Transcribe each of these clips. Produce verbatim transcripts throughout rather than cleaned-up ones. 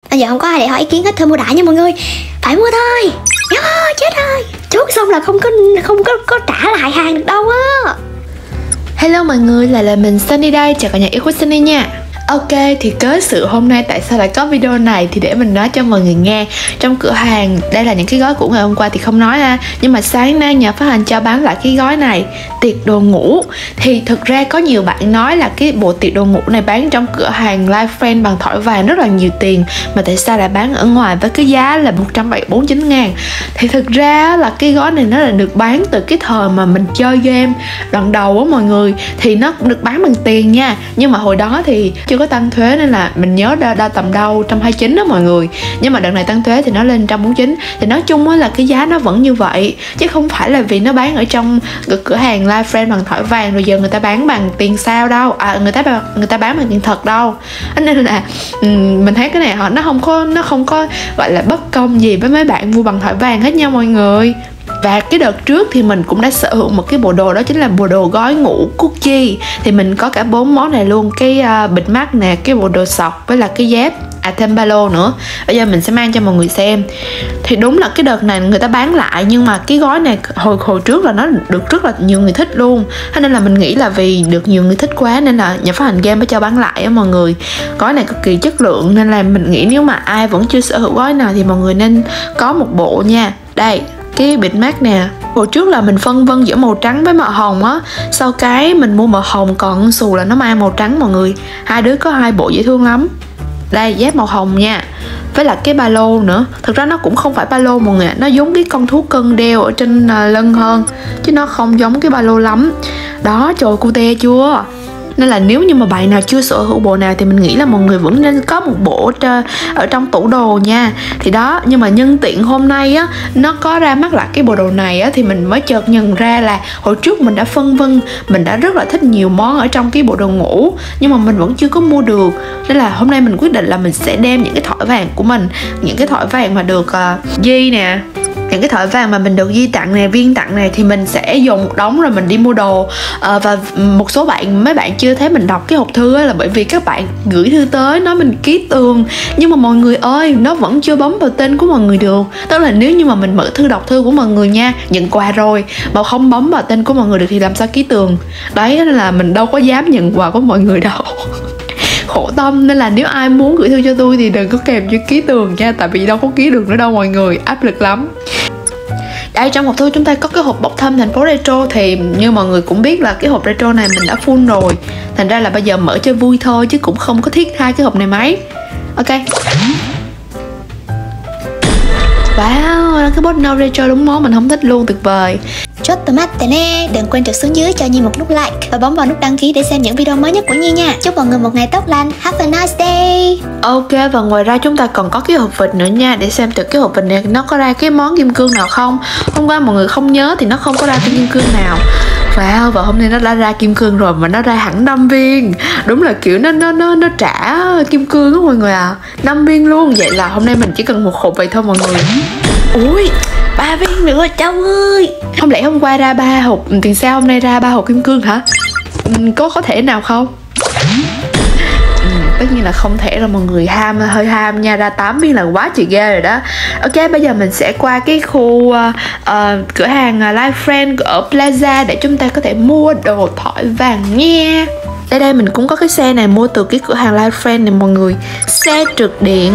Bây giờ không có ai để hỏi ý kiến hết, thôi mua đại nha mọi người. Phải mua thôi. Yeah, chết rồi. Chốt xong là không có không có có trả lại hàng được đâu á. Hello mọi người, lại là mình Sunny đây, chào cả nhà yêu của Sunny nha. Ok, thì cớ sự hôm nay tại sao lại có video này thì để mình nói cho mọi người nghe. Trong cửa hàng, đây là những cái gói của ngày hôm qua thì không nói ha, nhưng mà sáng nay nhà phát hành cho bán lại cái gói này, tiệc đồ ngủ. Thì thực ra có nhiều bạn nói là cái bộ tiệc đồ ngủ này bán trong cửa hàng Life Friend bằng thỏi vàng rất là nhiều tiền, mà tại sao lại bán ở ngoài với cái giá là một trăm bốn mươi chín ngàn. Thì thực ra là cái gói này nó là được bán từ cái thời mà mình chơi game đoạn đầu á mọi người. Thì nó được bán bằng tiền nha, nhưng mà hồi đó thì chưa có tăng thuế nên là mình nhớ đa, đa tầm đâu một trăm hai mươi chín đó mọi người. Nhưng mà đợt này tăng thuế thì nó lên một trăm bốn mươi chín. Thì nói chung á là cái giá nó vẫn như vậy, chứ không phải là vì nó bán ở trong cửa hàng Life Friend bằng thỏi vàng rồi giờ người ta bán bằng tiền sao đâu. À người ta người ta bán bằng tiền thật đâu. Nên là um, mình thấy cái này họ nó không có nó không có gọi là bất công gì với mấy bạn mua bằng thỏi vàng hết nha mọi người. Và cái đợt trước thì mình cũng đã sở hữu một cái bộ đồ, đó chính là bộ đồ gói ngủ Gucci. Thì mình có cả bốn món này luôn, cái uh, bịt mắt nè, cái bộ đồ sọc với là cái dép, à thêm ba lô nữa. Bây giờ mình sẽ mang cho mọi người xem. Thì đúng là cái đợt này người ta bán lại, nhưng mà cái gói này hồi hồi trước là nó được rất là nhiều người thích luôn. Thế nên là mình nghĩ là vì được nhiều người thích quá nên là nhà phát hành game mới cho bán lại á mọi người. Gói này cực kỳ chất lượng nên là mình nghĩ nếu mà ai vẫn chưa sở hữu gói nào thì mọi người nên có một bộ nha. Đây, cái bịt mắt nè. Hồi trước là mình phân vân giữa màu trắng với màu hồng á, sau cái mình mua màu hồng, còn xù là nó mang màu trắng mọi người. Hai đứa có hai bộ dễ thương lắm. Đây, dép màu hồng nha, với là cái ba lô nữa. Thực ra nó cũng không phải ba lô mọi người, nó giống cái con thú cưng đeo ở trên lưng hơn, chứ nó không giống cái ba lô lắm. Đó, trời cute chưa? Nên là nếu như mà bạn nào chưa sở hữu bộ nào thì mình nghĩ là mọi người vẫn nên có một bộ ở trong tủ đồ nha. Thì đó, nhưng mà nhân tiện hôm nay á, nó có ra mắt lại cái bộ đồ này á, thì mình mới chợt nhận ra là hồi trước mình đã phân vân, mình đã rất là thích nhiều món ở trong cái bộ đồ ngủ, nhưng mà mình vẫn chưa có mua được. Nên là hôm nay mình quyết định là mình sẽ đem những cái thỏi vàng của mình, những cái thỏi vàng mà được uh, Di nè, những cái thỏi vàng mà mình được Di tặng này, Viên tặng này, thì mình sẽ dùng một đống rồi mình đi mua đồ. à, Và một số bạn, mấy bạn chưa thấy mình đọc cái hộp thư á, là bởi vì các bạn gửi thư tới nói mình ký tường. Nhưng mà mọi người ơi, nó vẫn chưa bấm vào tên của mọi người được. Tức là nếu như mà mình mở thư đọc thư của mọi người nha, nhận quà rồi mà không bấm vào tên của mọi người được thì làm sao ký tường. Đấy, nên là mình đâu có dám nhận quà của mọi người đâu. Khổ tâm. Nên là nếu ai muốn gửi thư cho tôi thì đừng có kèm cho ký tường nha, tại vì đâu có ký được nữa đâu mọi người, áp lực lắm. Đây, trong hộp thư chúng ta có cái hộp bốc thăm thành phố retro. Thì như mọi người cũng biết là cái hộp retro này mình đã full rồi, thành ra là bây giờ mở cho vui thôi, chứ cũng không có thiết hai cái hộp này mấy. Ok. Wow, cái bot no retro đúng món mình không thích luôn, tuyệt vời. Chốt tomato nè, đừng quên trượt xuống dưới cho Nhi một nút like và bấm vào nút đăng ký để xem những video mới nhất của Nhi nha. Chúc mọi người một ngày tốt lành. Have a nice day. Ok, và ngoài ra chúng ta còn có cái hộp vịt nữa nha, để xem từ cái hộp vịt này nó có ra cái món kim cương nào không. Hôm qua mọi người không nhớ thì nó không có ra cái kim cương nào. Wow, và hôm nay nó đã ra kim cương rồi, mà nó ra hẳn năm viên. Đúng là kiểu nó nó nó nó trả kim cương đó mọi người à, năm viên luôn. Vậy là hôm nay mình chỉ cần một hộp vậy thôi mọi người. Ui, ba viên nữa cháu ơi. Không lẽ hôm qua ra ba hộp tiền sao hôm nay ra ba hộp kim cương hả? Có có thể nào không? Ừ, tất nhiên là không thể rồi mọi người, ham hơi ham nha, ra tám viên là quá chị ghê rồi đó. Ok, bây giờ mình sẽ qua cái khu uh, uh, cửa hàng Life Friend ở Plaza để chúng ta có thể mua đồ thỏi vàng nha. Đây đây, mình cũng có cái xe này mua từ cái cửa hàng Life Friend này mọi người, xe trượt điện.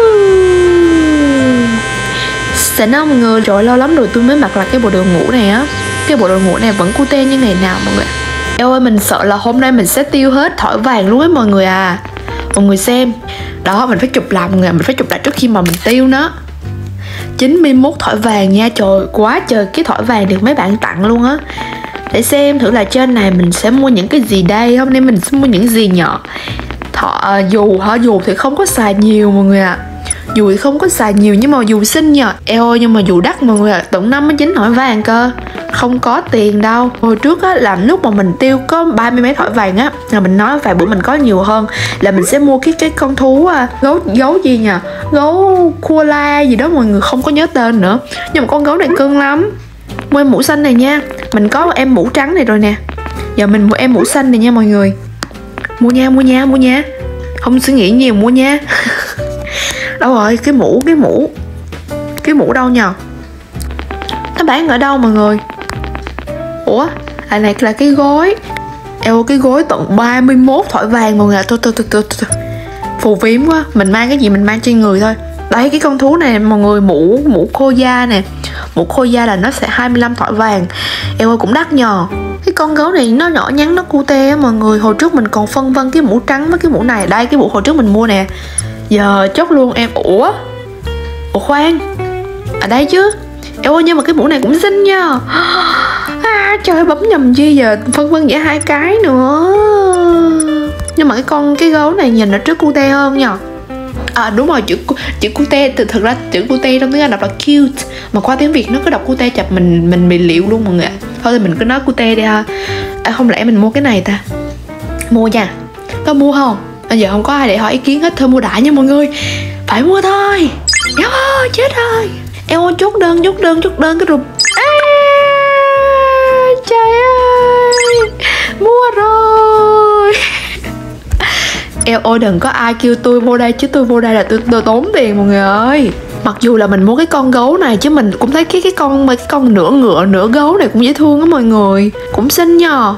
Xịn không mọi người? Rồi lâu lắm rồi tôi mới mặc lại cái bộ đồ ngủ này á. Cái bộ đồ ngủ này vẫn cute như ngày nào mọi người. Eo ơi, mình sợ là hôm nay mình sẽ tiêu hết thỏi vàng luôn á mọi người à. Mọi người xem. Đó, mình phải chụp lại mọi người, mình phải chụp lại trước khi mà mình tiêu nó. chín mươi mốt thỏi vàng nha, trời, quá trời cái thỏi vàng được mấy bạn tặng luôn á. Để xem thử là trên này mình sẽ mua những cái gì đây. Hôm nay mình sẽ mua những gì nhỏ. Thọ, à, dù hả, dù thì không có xài nhiều mọi người ạ. à. Dù thì không có xài nhiều nhưng mà dù xinh nhờ. Eo ơi, nhưng mà dù đắt mọi người ạ, à, tận năm mươi chín thỏi vàng cơ. Không có tiền đâu. Hồi trước á, làm lúc mà mình tiêu có ba mươi mấy thỏi vàng á, là mình nói vài bữa mình có nhiều hơn, là mình sẽ mua cái cái con thú à, gấu gấu gì nhỉ, gấu koala gì đó mọi người, không có nhớ tên nữa. Nhưng mà con gấu này cưng lắm. Mua em mũ xanh này nha. Mình có em mũ trắng này rồi nè, giờ mình mua em mũ xanh này nha mọi người. Mua nha, mua nha, mua nha, không suy nghĩ nhiều, mua nha. Đâu rồi, cái mũ, cái mũ Cái mũ đâu nhờ? Nó bán ở đâu mọi người? Ủa, à này là cái gối. Eo, cái gối tận ba mươi mốt thỏi vàng mọi người. Thôi thôi thôi thôi thôi phù phiếm quá. Mình mang cái gì mình mang trên người thôi. Đấy, cái con thú này mọi người, mũ mũ khô da nè. Mũ khô da là nó sẽ hai mươi lăm thỏi vàng. Eo ơi, cũng đắt nhờ. Cái con gấu này nó nhỏ nhắn, nó cute á mọi người. Hồi trước mình còn phân vân cái mũ trắng với cái mũ này. Đây, cái mũ hồi trước mình mua nè. Giờ chốt luôn em. Ủa Ủa khoan, ở đây chứ. Eo ơi, nhưng mà cái mũ này cũng xinh nha. À, trời, bấm nhầm chi giờ phân vân giữa hai cái nữa. Nhưng mà cái con cái gấu này nhìn nó trước cute hơn nha. À đúng rồi, chữ chữ cute, thực thực ra chữ cute trong tiếng Anh đọc là cute, mà qua tiếng Việt nó cứ đọc cute chập mình mình bị liệu luôn mọi người ạ. Thôi thì mình cứ nói cute đi ha. À, không lẽ mình mua cái này ta? Mua nha. Có mua không? Bây giờ không có ai để hỏi ý kiến hết, thôi mua đại nha mọi người. Phải mua thôi. Eo ơi, chết rồi. Eo ơi, chốt đơn, chốt đơn, chốt đơn cái rụp. À, trời ơi, mua rồi. Eo ơi, đừng có ai kêu tôi vô đây chứ tôi vô đây là tôi, tôi tốn tiền mọi người ơi. Mặc dù là mình mua cái con gấu này chứ mình cũng thấy cái cái con cái con nửa ngựa nửa gấu này cũng dễ thương á mọi người, cũng xinh nhờ.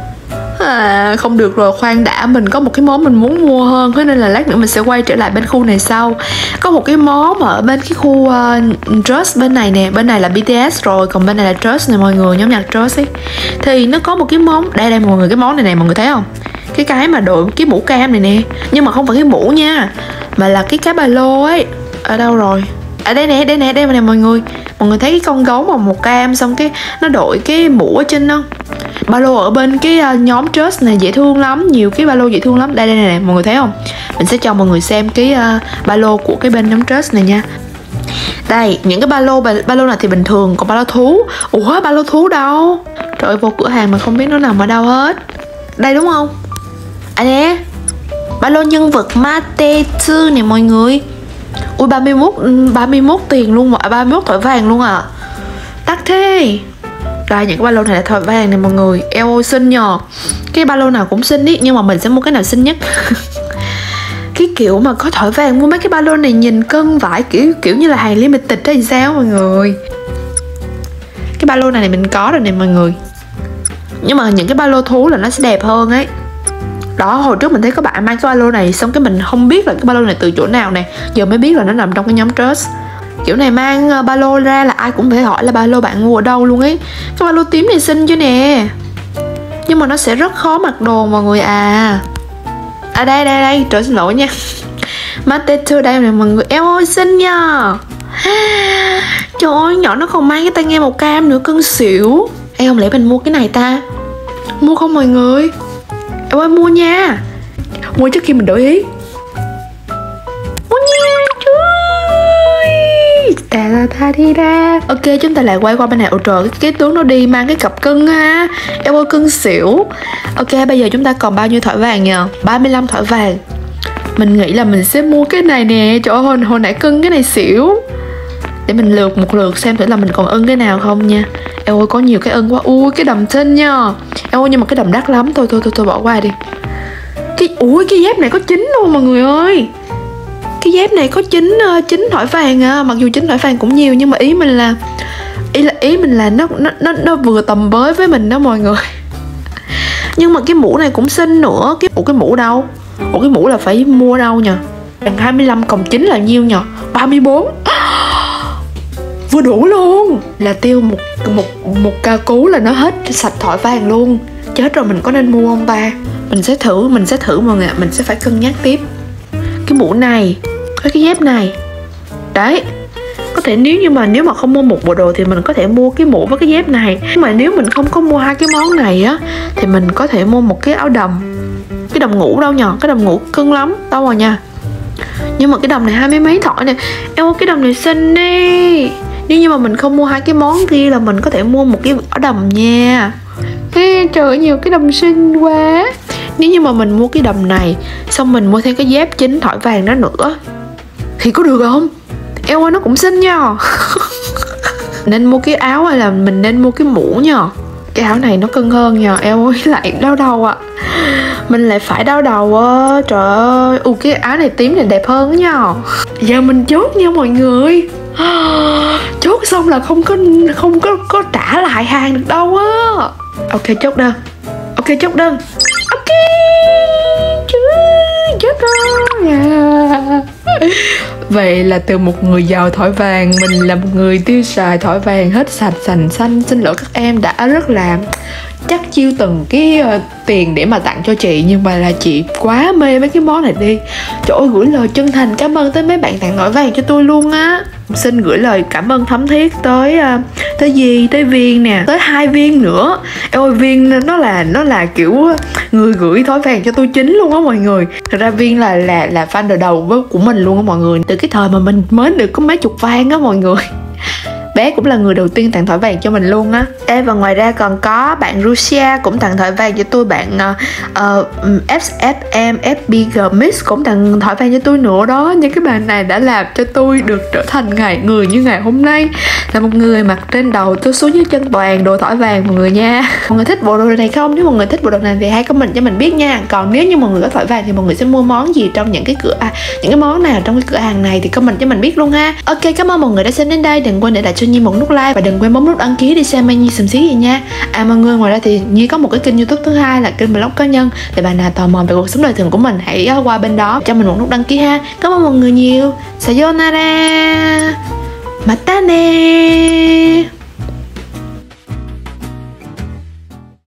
À, không được rồi, khoan đã, mình có một cái món mình muốn mua hơn, thế nên là lát nữa mình sẽ quay trở lại bên khu này sau. Có một cái món ở bên cái khu uh, Trust bên này nè, bên này là bê tê ét rồi, còn bên này là Trust nè mọi người, nhóm nhạc Trust ấy. Thì nó có một cái món, đây đây mọi người, cái món này nè mọi người thấy không? Cái cái mà đội cái mũ cam này nè, nhưng mà không phải cái mũ nha, mà là cái cái ba lô ấy. Ở đâu rồi? Ở đây nè, đây nè, đây nè mọi người. Mọi người thấy cái con gấu mà màu cam xong cái nó đội cái mũ ở trên không? Ba lô ở bên cái uh, nhóm Trust này dễ thương lắm, nhiều cái ba lô dễ thương lắm. Đây đây nè, mọi người thấy không? Mình sẽ cho mọi người xem cái uh, ba lô của cái bên nhóm Trust này nha. Đây, những cái ba lô ba, ba lô này thì bình thường, còn ba lô thú. Ủa, ba lô thú đâu? Trời ơi, vô cửa hàng mà không biết nó nằm ở đâu hết. Đây đúng không? À nè, ba lô nhân vật Matetsu nè mọi người. Ui, ba mươi mốt ba mươi mốt tiền luôn mà, ba mươi mốt thỏi vàng luôn à. Đắt thế. Đây, những cái ba lô này là thỏi vàng này mọi người. Eo ơi, xinh nhờ. Cái ba lô nào cũng xinh ý, nhưng mà mình sẽ mua cái nào xinh nhất. Cái kiểu mà có thỏi vàng mua mấy cái ba lô này nhìn cân vải, kiểu kiểu như là hàng limited hay sao mọi người. Cái ba lô này, này mình có rồi nè mọi người. Nhưng mà những cái ba lô thú là nó sẽ đẹp hơn ấy. Đó, hồi trước mình thấy có bạn mang cái ba lô này, xong cái mình không biết là cái ba lô này từ chỗ nào nè, giờ mới biết là nó nằm trong cái nhóm Trust. Kiểu này mang ba lô ra là ai cũng phải hỏi là ba lô bạn mua ở đâu luôn ấy. Cái ba lô tím này xinh chứ nè, nhưng mà nó sẽ rất khó mặc đồ mọi người à. À đây đây đây, trời xin lỗi nha. Matetsu đây nè mọi người. Eo ơi, xinh nha. Trời ơi, nhỏ nó còn mang cái tai nghe màu cam nữa, cưng xỉu. Ê, không lẽ mình mua cái này ta? Mua không mọi người? Em ơi, mua nha. Mua trước khi mình đổi ý. Mua nha, trời. Ta ta ta đi ra. Ok, chúng ta lại quay qua bên này. Ôi trời, cái, cái tướng nó đi mang cái cặp cưng ha. Em ơi, cưng xỉu. Ok, bây giờ chúng ta còn bao nhiêu thỏi vàng nhờ? ba mươi lăm thỏi vàng. Mình nghĩ là mình sẽ mua cái này nè. Trời ơi, hồi, hồi nãy cưng cái này xỉu. Để mình lượt một lượt xem thử là mình còn ưng cái nào không nha. Em ơi, có nhiều cái ưng quá. Ui, cái đầm xinh nha. Em ơi, nhưng mà cái đầm đắt lắm. Thôi thôi thôi, thôi bỏ qua đi. Cái ui, cái dép này có chín luôn mọi người ơi. Cái dép này có chín chín thỏi vàng à. Mặc dù chín thỏi vàng cũng nhiều, nhưng mà ý mình là ý là ý mình là nó nó nó nó vừa tầm với với mình đó mọi người. Nhưng mà cái mũ này cũng xinh nữa. Cái ủa cái mũ đâu? Ủa cái mũ là phải mua đâu nhờ? hai mươi lăm cộng chín là nhiêu nhờ? ba mươi bốn. Vừa đủ luôn. Là tiêu một một một ca cú là nó hết sạch thỏi vàng luôn. Chết rồi, mình có nên mua không ta? Mình sẽ thử, mình sẽ thử mọi người ạ. Mình sẽ phải cân nhắc tiếp. Cái mũ này, cái cái dép này. Đấy. Có thể nếu như mà nếu mà không mua một bộ đồ thì mình có thể mua cái mũ với cái dép này. Nhưng mà nếu mình không có mua hai cái món này á thì mình có thể mua một cái áo đầm. Cái đầm ngủ đâu nhờ? Cái đầm ngủ cưng lắm. Đâu rồi nha. Nhưng mà cái đầm này hai mươi mấy thỏi nè. Eo, cái đầm này xinh đi. Nếu như mà mình không mua hai cái món kia là mình có thể mua một cái áo đầm nha. Ê, trời ơi, nhiều cái đầm xinh quá. Nếu như mà mình mua cái đầm này, xong mình mua thêm cái dép chín thỏi vàng đó nữa thì có được không? Eo ơi, nó cũng xinh nha. Nên mua cái áo hay là mình nên mua cái mũ nha? Cái áo này nó cưng hơn nha. Eo ơi, lại đau đầu ạ. À. mình lại phải đau đầu á. Trời ơi, u cái áo này tím này đẹp hơn á nha. Giờ mình chốt nha mọi người. Chốt xong là không có không có có trả lại hàng được đâu á. Ok, chốt đơn. Ok, chốt đơn. Ok, chứ chết rồi. Yeah. Vậy là từ một người giàu thỏi vàng, mình là một người tiêu xài thỏi vàng hết sạch sành xanh. Xin lỗi các em đã rất là chắc chiêu từng cái uh, tiền để mà tặng cho chị, nhưng mà là chị quá mê mấy cái món này đi. Trời ơi, gửi lời chân thành cảm ơn tới mấy bạn tặng thỏi vàng cho tôi luôn á. Xin gửi lời cảm ơn thấm thiết tới uh, tới gì tới Viên nè, tới hai Viên nữa. Em ơi, Viên nó là nó là kiểu người gửi thỏi vàng cho tôi chính luôn á mọi người. Thật ra Viên là là là fan đời đầu của mình luôn á mọi người, từ cái thời mà mình mới được có mấy chục vang á mọi người. Bé cũng là người đầu tiên tặng thỏi vàng cho mình luôn á. Ê, và ngoài ra còn có bạn Russia cũng tặng thỏi vàng cho tôi. Bạn uh, ép ép em ép bê giê Mix cũng tặng thỏi vàng cho tôi nữa đó. Những cái bạn này đã làm cho tôi được trở thành ngày người như ngày hôm nay, là một người mặc trên đầu tôi xuống dưới chân toàn đồ thỏi vàng mọi người nha. Mọi người thích bộ đồ này không? Nếu mọi người thích bộ đồ này thì hãy comment cho mình biết nha. Còn nếu như mọi người có thỏi vàng thì mọi người sẽ mua món gì trong những cái cửa à, những cái món nào trong cái cửa hàng này thì comment cho mình biết luôn ha. Ok, cảm ơn mọi người đã xem đến đây. Đừng quên để lại cho Nhi một nút like và đừng quên bấm nút đăng ký để xem Nhi xùm xí gì nha. À mọi người, ngoài ra thì Nhi có một cái kênh YouTube thứ hai là kênh vlog cá nhân. Để bạn nào tò mò về cuộc sống đời thường của mình hãy qua bên đó cho mình một nút đăng ký ha. Cảm ơn mọi người nhiều. Sayonara. Mata ne.